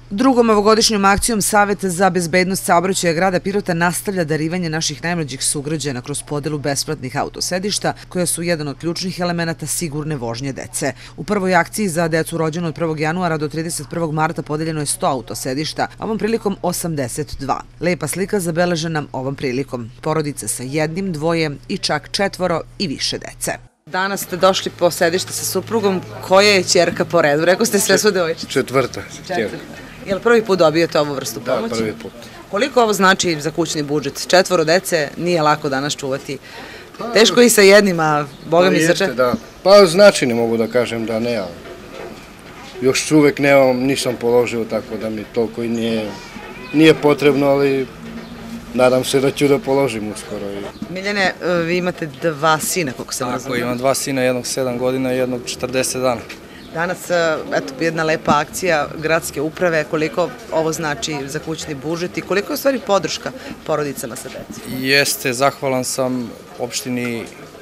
Drugom ovogodišnjom akcijom Savet za bezbednost saobraćaja grada Pirota nastavlja darivanje naših najmlađih sugrađana kroz podelu besplatnih autosedišta, koja su jedan od ključnih elemenata sigurne vožnje dece. U prvoj akciji za decu rođenu od 1. januara do 31. marta podeljeno je 100 autosedišta, a ovom prilikom 82. Lepa slika zabeležena ovom prilikom. Porodice sa jednim, dvoje i čak 4 i više dece. Danas ste došli po sedište sa suprugom. Koja je ćerka po redu? Rekao ste sve su devojčice. Četvrta. Je li prvi put dobijete ovu vrstu pomoći? Da, prvi put. Koliko ovo znači za kućni budžet? 4 dece nije lako danas čuvati. Teško i sa jednim, a Boga mi se Pa znači ne mogu da kažem da ne, ali još uvek nemam, nisam položio, tako da mi toliko i nije potrebno, ali nadam se da ću da položim uskoro. Miljane, vi imate 2 sina, koliko sam razumela. Tako, imam 2 sina, jednog 7 godina i jednog 40 dana. Danas, eto, jedna lepa akcija gradske uprave, koliko ovo znači za kućni budžet i koliko je u stvari podrška porodicama sa decom? Jeste, zahvalan sam opštini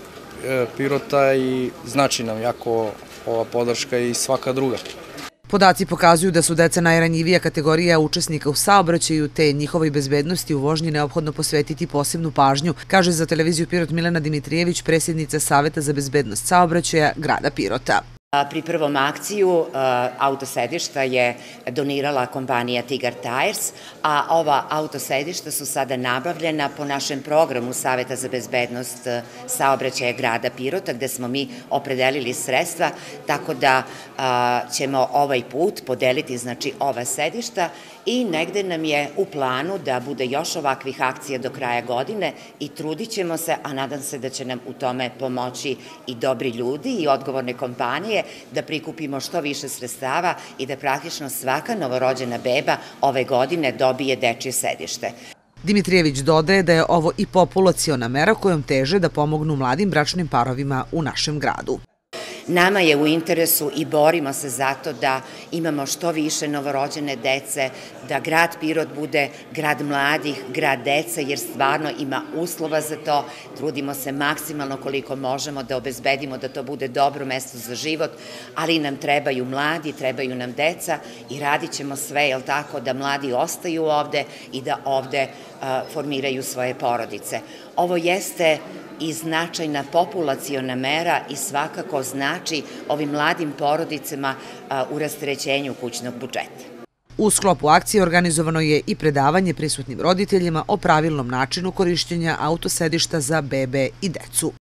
Pirota i znači nam jako ova podrška i svaka druga. Podaci pokazuju da su deca najranjivija kategorija učesnika u saobraćaju, te njihovoj bezbednosti u vožnji neophodno posvetiti posebnu pažnju, kaže za televiziju Pirot Milena Dimitrijević, predsjednica Saveta za bezbednost saobraćaja grada Pirota. Pri prvom akciju autosedišta je donirala kompanija Tigar Tires, a ova autosedišta su sada nabavljena po našem programu Saveta za bezbednost saobraćaja grada Pirota, gde smo mi opredelili sredstva, tako da ćemo ovaj put podeliti ova sedišta i negde nam je u planu da bude još ovakvih akcija do kraja godine i trudit ćemo se, a nadam se da će nam u tome pomoći i dobri ljudi i odgovorne kompanije, da prikupimo što više sredstava i da praktično svaka novorođena beba ove godine dobije dečje sedište. Dimitrijević dodaje da je ovo i populaciona mera kojom teže da pomognu mladim bračnim parovima u našem gradu. Nama je u interesu i borimo se zato da imamo što više novorođene dece, da grad Pirot bude grad mladih, grad dece, jer stvarno ima uslova za to. Trudimo se maksimalno koliko možemo da obezbedimo da to bude dobro mesto za život, ali nam trebaju mladi, trebaju nam deca i radit ćemo sve, jel tako, da mladi ostaju ovde i da ovde formiraju svoje porodice. Ovo jeste i značajna populaciona mera i svakako znači ovim mladim porodicama u rasterećenju kućnog budžeta. U sklopu akcije organizovano je i predavanje prisutnim roditeljima o pravilnom načinu korišćenja autosedišta za bebe i decu.